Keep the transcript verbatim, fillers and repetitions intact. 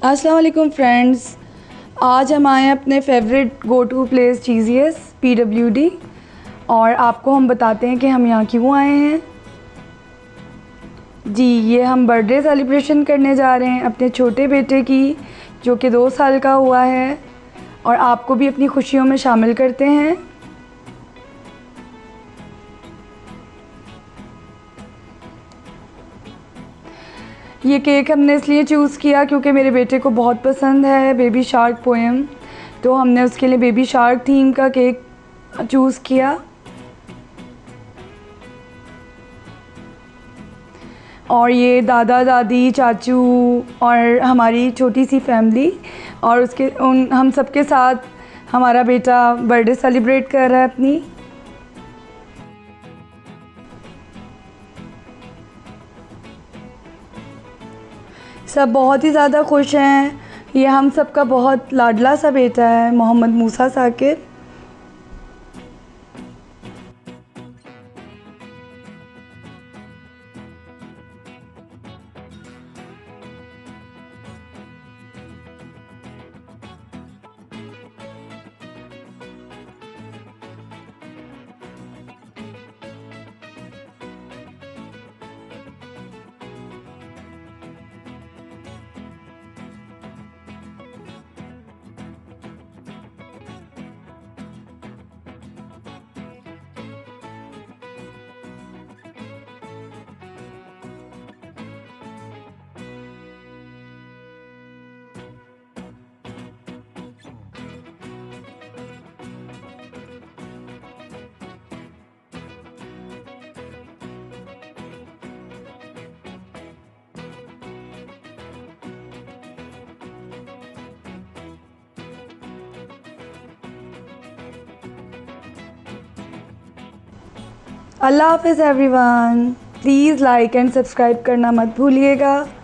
अस्सलाम वालेकुम फ्रेंड्स, आज हम आए हैं अपने favourite go to place Cheesious P W D और आपको हम बताते हैं कि हम यहाँ क्यों आए हैं। जी, ये हम बर्थडे सेलिब्रेशन करने जा रहे हैं अपने छोटे बेटे की, जो कि दो साल का हुआ है, और आपको भी अपनी खुशियों में शामिल करते हैं। ये केक हमने इसलिए चूज़ किया क्योंकि मेरे बेटे को बहुत पसंद है बेबी शार्क पोएम, तो हमने उसके लिए बेबी शार्क थीम का केक चूज़ किया। और ये दादा दादी चाचू और हमारी छोटी सी फैमिली और उसके उन हम सबके साथ हमारा बेटा बर्थडे सेलिब्रेट कर रहा है अपनी। सब बहुत ही ज़्यादा खुश हैं। ये हम सब का बहुत लाडला सा बेटा है, मोहम्मद मूसा साकिब। अल्लाह हाफ़िज़ everyone. Please like and subscribe करना मत भूलिएगा।